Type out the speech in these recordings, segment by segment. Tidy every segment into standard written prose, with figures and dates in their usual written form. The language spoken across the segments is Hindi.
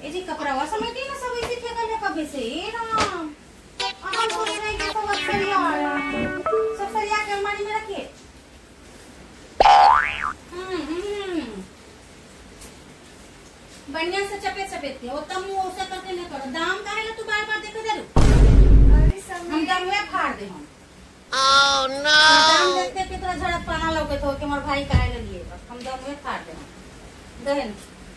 ए जी कपड़ा वा समेटी ना सब ऐसे फेंकल है कभी से ना हम सोच रहे हैं कि सब सरिया सब सरिया के अलमारी में रखिए। बढ़िया से चपेट चपेट के वो तम ऐसे करके नहीं करो। दाम का है ना तू बार-बार देखो जरूर। अरे सब हम दाम में फाड़ दे हम। ओह नो दाम देखते कितना झड़प पाना लगे तो कि हमारे भाई का लिए हम दाम में फाड़ दे हम दहन।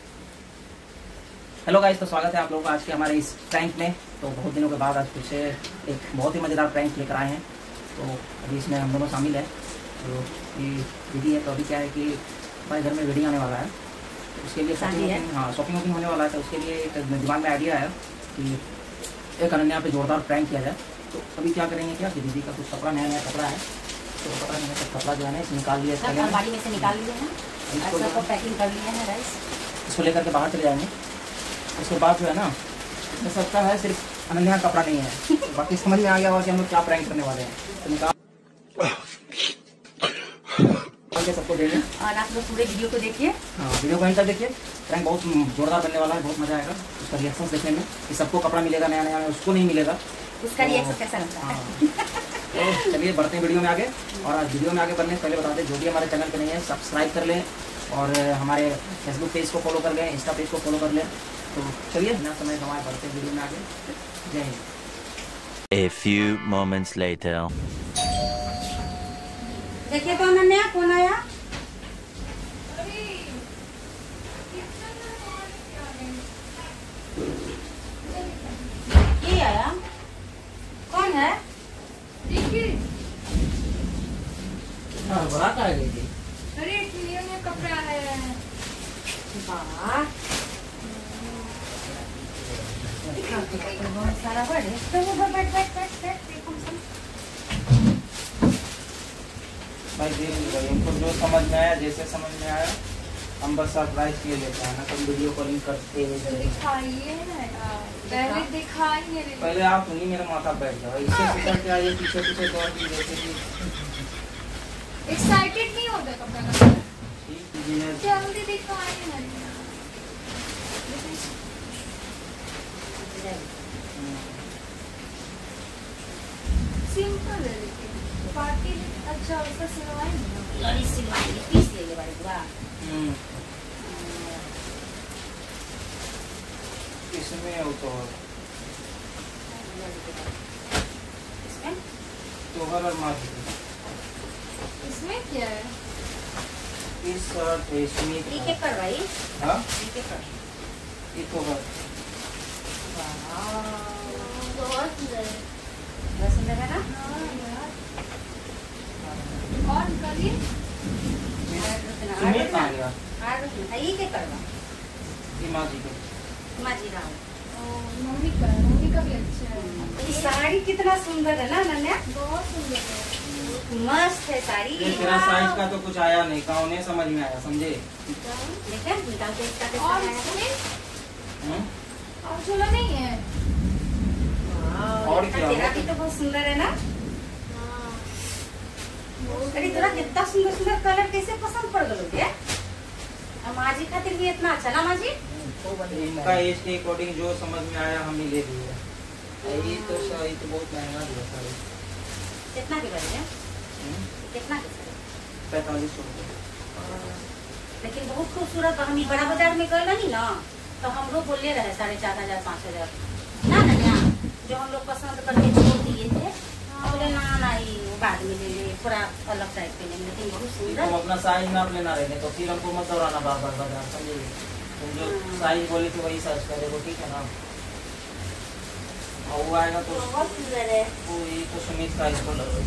हेलो गाइस, तो स्वागत है आप लोगों का आज के हमारे इस प्रैंक में। तो बहुत दिनों के बाद आज फिर से एक बहुत ही मज़ेदार प्रैंक लेकर आए हैं। तो अभी इसमें हम दोनों शामिल है। तो ये दीदी है, तो अभी क्या है कि हमारे घर में वेडिंग आने वाला है, तो उसके लिए शॉपिंग वॉपिंग होने वाला है। तो उसके लिए एक दिमाग में आइडिया है कि एक अनन्या पे जोरदार प्रैंक किया जाए। तो अभी क्या करेंगे क्या कि दीदी का कुछ कपड़ा नया कपड़ा है, तो पता नहीं सब कपड़ा जो है ना निकाल लिया, अलमारी में से निकाल लिए हैं, इसको पैकिंग कर लिए हैं राइस। इसको लेकर के बाहर चले जाएंगे। उसके बाद जो है ना इसमें सबका है, सिर्फ अनन्या का कपड़ा नहीं है। बाकी समझ में आ गया होगा कि हम लोग क्या प्रैंक करने वाले हैं। तो निकाल के सबको देंगे और आप लोग पूरे वीडियो को देखिए। हाँ, वीडियो को एंड तक देखिए। प्रैंक बहुत जोरदार बनने वाला है, बहुत मजा आएगा उसका रिएक्शन देखने में कि सबको कपड़ा मिलेगा नया नया, उसको नहीं मिलेगा, उसका रिएक्शन कैसा लगता है। तो चलिए बढ़ते हैं वीडियो में आगे। और आज वीडियो में आगे बढ़ने से पहले बता दें, जो भी हमारे चैनल पे नहीं है सब्सक्राइब कर लें और हमारे फेसबुक पेज को फॉलो कर लें, इंस्टा पेज को फॉलो कर लें। तो चलिए बिना समय गंवाए बढ़ते वीडियो में आगे। जय Hind. A few moments later. देखिए तो अनन्या कौन आया। ये आया कौन है? बड़ा का है दीदी। अरे ये में कपड़ा है। वाह बहुत सारा बड़े तो वो बैठ भाई भाई हमको जो समझ में आया, जैसे समझ में आया हम बस सरप्राइज किए लेते हैं ना, कभी वीडियो कॉलिंग करते हैं। दिखाइए ना, पहले दिखाइए। पहले आप सुनिए, मेरा माथा बैठ जाओ। इससे पीछे क्या ये पीछे पीछे दौड़ की जैसे कि एक्साइटेड नहीं होता कपड़ा का। इंजीनियर जल्दी दिखाइए ना। सिंपल है लेकिन पार्टी अच्छा उसका सिलवाएंगे ना। लड़ी सिलवाएंगे, पीस लेंगे बड़ी पूरा। इसमें हो तो इसमें तोहर और माजी इसमें क्या है? इस शर्ट इसमें ठीक है कर भाई। हाँ ठीक है कर। ये तोहर बहुत सुंदर है। बहुत सुंदर है ना। और करिए सुमित कहाँ गया? ये क्या करवा ये माजी को माजी राव। मम्मी का भी अच्छा है। ये साड़ी कितना सुंदर है ना अनन्या, बहुत सुंदर है। मस्त है साड़ी। ये तेरा साइज का तो कुछ आया नहीं, का उन्हें समझ में आया, समझे? देखा निकाल के इसका कैसा और है। इसमें और झोला नहीं है। और क्या तेरा भी तो बहुत सुंदर है ना। अरे तेरा कितना सुंदर सुंदर कलर कैसे पसंद पड़ गए? माजी खातिर भी इतना अच्छा ना माजी। इनका एज के अकॉर्डिंग जो समझ में आया हम ही ले लिए। ये तो बहुत महंगा दिया साड़ी। कितना के पड़ेगा? कितना के? 4500 रुपये। लेकिन बहुत खूबसूरत। हम बड़ा बाजार में गए नहीं ना, तो हम लोग बोले रहे 4500 5,000 ना ना, जो हम लोग पसंद करके छोड़ दिए थे। बोले ना ये बाद में ले ले, थोड़ा अलग टाइप के लेंगे, लेकिन बहुत सुंदर। हम अपना साइज नाप लेना रहने, तो फिर हमको मत दौड़ाना बार-बार बाजार, समझे? तुम जो साइज बोली थी वही साइज कर देखो, ठीक है ना? और वो आएगा तो बहुत सुंदर है। वो ये तो सुमित का इसको लगेगा।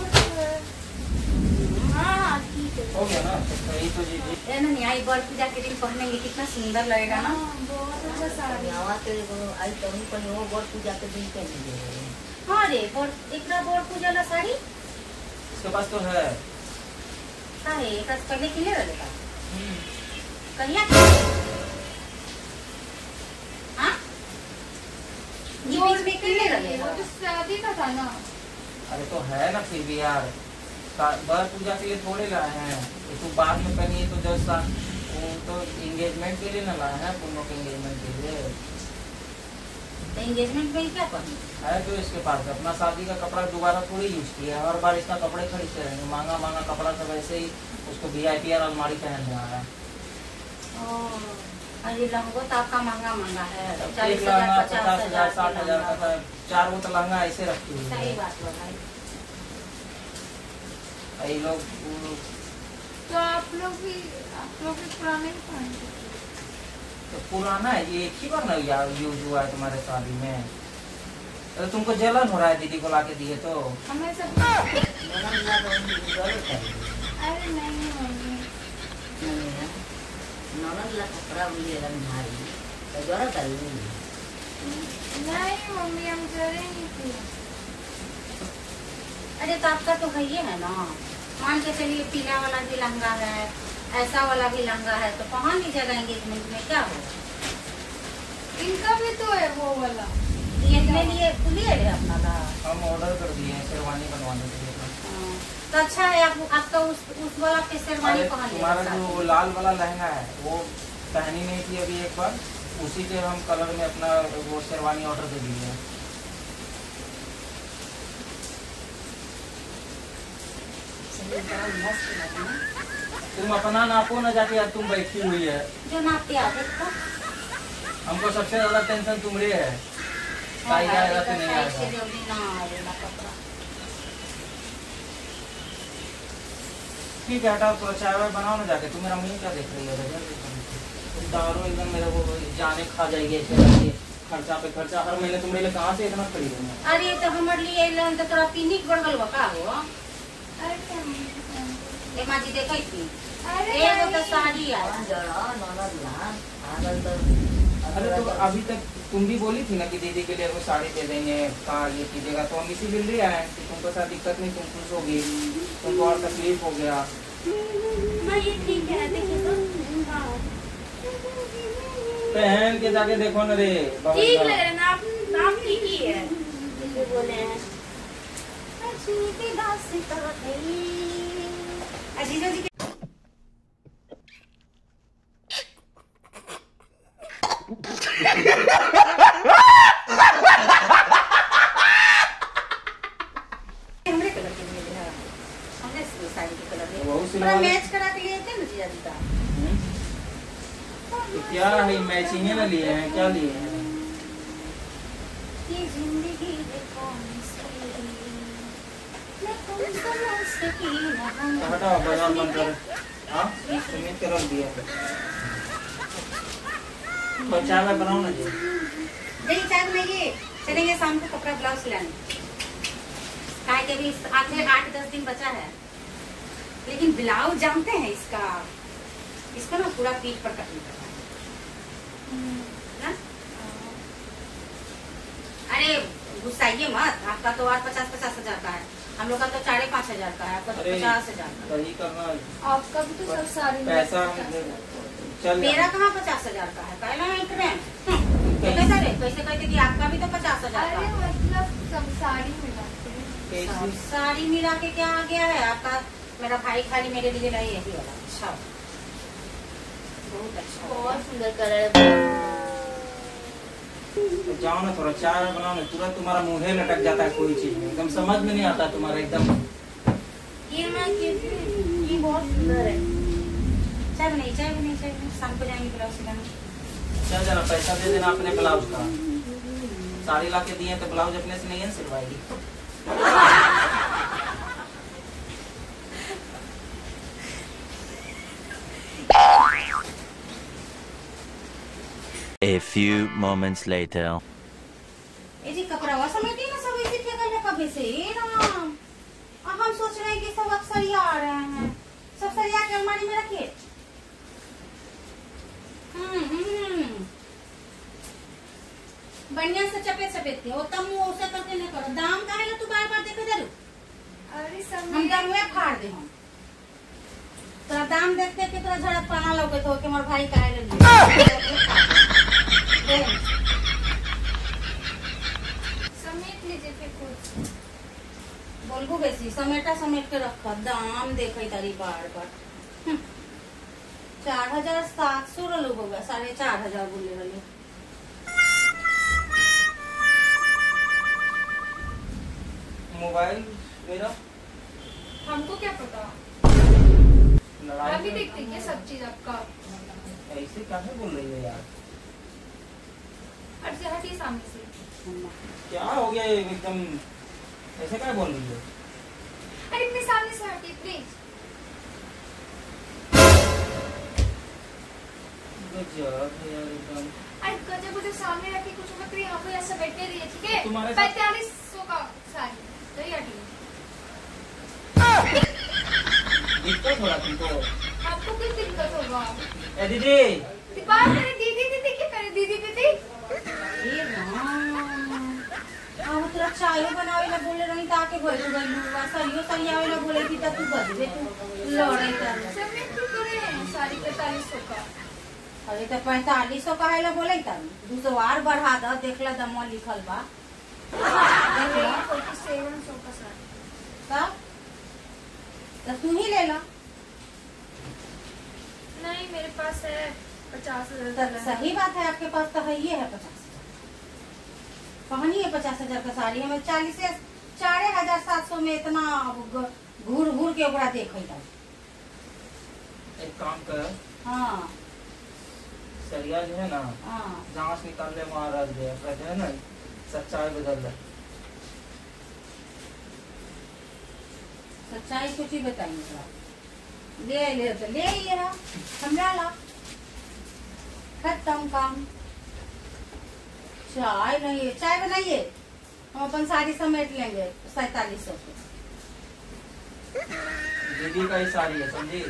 हाँ ठीक है, हो गया ना? तो यही तो जी नहीं आई बड़ पूजा के दिन पहनेंगे कितना सुंदर लगेगा ना। बहुत अच्छा साड़ी। आई तो नहीं बड़ पूजा के दिन पहनेंगे। हाँ रे एक बड़ पूजा ला साड़ी इसके पास तो है। काहे एक पहले किने रहेगा कहिया। हाँ ये बीच में किने रहेगा? वो तो शादी का था ना। अरे तो है ना, फिर भी यार बर पूजा के लिए थोड़े लाए हैं। तो बाद में पहनिए तो जैसा वो तो एंगेजमेंट के लिए ना लाया है, दोनों के एंगेजमेंट के लिए। तो एंगेजमेंट में क्या पहनी है तो इसके पास अपना शादी का कपड़ा दोबारा थोड़ी यूज किया है, हर बार इसका कपड़े खरीदते रहेंगे, महंगा महंगा कपड़ा सब ऐसे ही उसको VIP अलमारी पहनने आ रहा है। अरे लहंगो तो आपका महंगा महंगा है, एक 40,000 लहंगा 50,000 50,000 60,000 का, 4 वो तो लहंगा ऐसे रखी हुई सही है। बात है भाई। ये लोग तो आप लोग भी पुराने ही पहनते थे। तो पुराना है ये, एक ही बार ना यूज हुआ है तुम्हारे शादी में। तो तुमको जलन हो रहा है दीदी को लाके दिए तो? हमें सब अरे नहीं मम्मी, नहीं मम्मी हम जरे नहीं थे। अरे तो आपका तो है ये है ना, मान के चलिए पीला वाला भी लहंगा है, ऐसा वाला भी लहंगा है, तो पहन लीजिएगा एंगेजमेंट में, क्या हो। इनका भी तो है वो वाला, ये अपने लिए लिए है अपना का। हम ऑर्डर कर दिए हैं शेरवानी बनवाने के लिए। तो अच्छा है, आपका उस वाला पे शेरवानी अरे पहन तुम्हारा लीजिएगा। जो लाल वाला लहंगा है वो पहनी नहीं थी अभी एक बार, उसी के हम कलर में अपना वो शेरवानी ऑर्डर दे दिए हैं। तुम अपना नापो ना जाके, तुम बैठी हुई है। जो नापते आते तो हमको सबसे ज्यादा टेंशन तुम्हारी है, साइज आएगा तो नहीं आएगा। जल्दी ना आएगा कपड़ा। ठीक है हटाओ, थोड़ा चाय वाय बनाओ ना जाके। तुम मेरा मुंह क्या देख रही है? तुम दारू एकदम मेरे को जाने खा जाएगी ऐसे करके। खर्चा पे खर्चा हर महीने तुम्हारे लिए कहाँ से इतना खरीदूंगा? अरे तो हमारे लिए अइलन तो तोरा पिनिक बढ़ल बा का हो। अरे क्या मम्मी? ए माँ जी देखै थी, अरे एगो तो नहीं। साड़ी आया। अरे तो अभी तक तुम भी बोली थी ना कि दीदी के लिए वो साड़ी दे देंगे, कहाँ ये कीजिएगा, तो हम इसीलिए ले आए कि तुमको साथ दिक्कत नहीं, तुम खुश होगी, तुमको और तकलीफ हो गया। हाँ ये ठीक है, देखिए तो हाँ पहन के जाके देखो ना रे। ठीक लग रहा है ना, नाम ठीक ही है। ये बोले हैं अजीब दास्तां है। अजीजा जी हमरे कलर के लिए है, हमने साड़ी के कलर में बहुत सी पूरा वाले- मैच करा के लिए थे ना जीजा जी का। तो क्या है मैचिंग ना लिए हैं, क्या लिए हैं? ये जिंदगी देखो तो हटाओ बाजार बंद कर। हाँ सुमित के रख दिया। तो चाय वाय बनाओ ना जी। नहीं चाय बनाइए, चलेंगे शाम को कपड़ा ब्लाउज सिलाने। काय के भी आखिर 8-10 दिन बचा है, लेकिन ब्लाउज जानते हैं इसका ना पूरा पीठ पर कटिंग करना है ना। अरे गुस्साइए मत, आपका तो 50-50 हजार का है, हम लोग का तो 4-5 हजार का है, आपका तो 50 हजार का। वही करना आपका भी तो सब सारी पैसा चल। मेरा कहाँ 50 हजार का है, कहना है कैसे रे, कैसे कहते कि आपका भी तो 50 हजार का अरे है। मतलब सब साड़ी मिलाते हैं। सब साड़ी मिला के क्या आ गया है आपका। मेरा भाई खाली मेरे लिए लाई यही वाला। अच्छा बहुत अच्छा, बहुत सुंदर कलर है। तो जाओ ना थोड़ा चाय बनाओ ना, तुरंत तुम्हारा मुँह लटक जाता है कोई चीज में, एकदम समझ में नहीं आता तुम्हारा एकदम। ये मैं ये बहुत सुंदर है। चाय बनाइए शाम को जाएंगे ब्लाउज सिलाने। चल जाना, पैसा दे देना अपने ब्लाउज का। साड़ी ला के दिए तो ब्लाउज अपने से नहीं है सिलवाएगी। A few moments later. ये जी कपड़ा हुआ समेटी ना सब इसी फेंकल है कभी से। ए राम, अब हम सोच रहे हैं कि सब अक्सरिया आ रहे हैं, सब सरिया के अलमारी में रखिए। बढ़िया से चपेट के, वो तब मुँह उसे करके नहीं करो। दाम का है तू बार बार देखे जरूर, अरे सब हम दाम में फाड़ दे। हम तोरा दाम देखते कि तोरा झड़क पाना लगे तो कि मोर भाई का है समेट लीजिए फिर कुछ। बोलबू बेसी समेट के रख, दाम देखे तारी बार बार। 4,700 लोग होगा, 4,500 बोले रहे। मोबाइल मेरा हमको क्या पता, लड़ाई हम भी देखते हैं सब चीज आपका। ऐसे कैसे बोल रही है यार? हट से हटिए सामने से। क्या हो गया ये एकदम ऐसे क्या बोल रही है? अरे अपने सामने से हटिए प्लीज। गजब है यार एकदम। अरे गजब को जो सामने रखी कुछ मत करिए, यहाँ पे ऐसा बैठे रहिए ठीक है। तुम्हारे साथ- 4500 का साड़ी तो ही हटिए। दिक्कत हो रहा तुमको? आपको कुछ दिक्कत होगा? ए दीदी, बात करें दीदी दीदी क्या करे, दीदी दीदी। ए राम, अब तोरा चाय बनावे ला बोले रही त आके भइल गइलू, सरियो सरियावे ला बोले थी त तू बजबे तू लड़े कर। सब में क्यों करे साड़ी 4500 का? अरे तो 4500 का है ला बोले त 200 और बढ़ा द, देखला दमवा लिखल बा। देखला 4700 का साड़ी। तब तो तू ही ले ला। नहीं मेरे पास है 50,000 तो का। सही बात है, आपके पास तो है ये है 50,000। पहनिए 50,000 का साड़ी, हमें 4,700 में इतना घूर घूर के ओकरा देखे था। एक काम कर, हाँ सरिया जो है ना हाँ जांच निकाल ले, वहाँ रख दे, अपना जो है ना सच्चाई बदल दे। सच्चाई कुछ ही बताइए थोड़ा। ले तो ले ये रहा, समझा ला, खत्म काम। चाय नहीं है, चाय बनाइए, हम अपन साड़ी समेट लेंगे 4700 की। दीदी का ही साड़ी है समझी?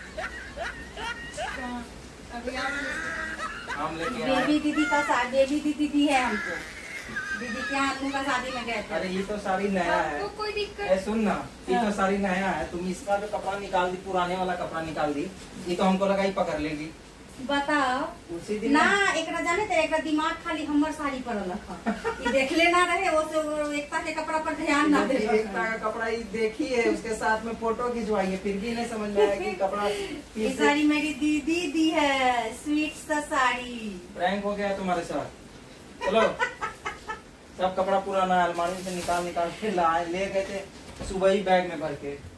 अभी हम लेके आए। बेबी दीदी का साड़ी, बेबी दीदी दी है हमको, दीदी के यहाँ का शादी में गए थे। अरे ये तो साड़ी नया है। आपको कोई दिक्कत? ए सुन ना, ये तो साड़ी नया है, तुम इसका जो कपड़ा निकाल दी, पुराने वाला कपड़ा निकाल दी, ये तो हमको लगा ही पकड़ लेगी। बताओ उसी दिन ना, एकरा जाने ते एकरा दिमाग खाली हमर साड़ी पर रखा, ये देख लेना रहे, वो तो एकता के कपड़ा पर ध्यान ना दे। एकता का कपड़ा ही देखी है, उसके साथ में फोटो खिंचवाई है, फिर भी नहीं समझ में आया कि कपड़ा ये साड़ी मेरी दीदी दी है, स्वीट सा साड़ी। प्रैंक हो गया है तुम्हारे साथ। चलो सब कपड़ा पुराना अलमारी से निकाल निकाल के लाए, ले गए थे सुबह ही बैग में भर के।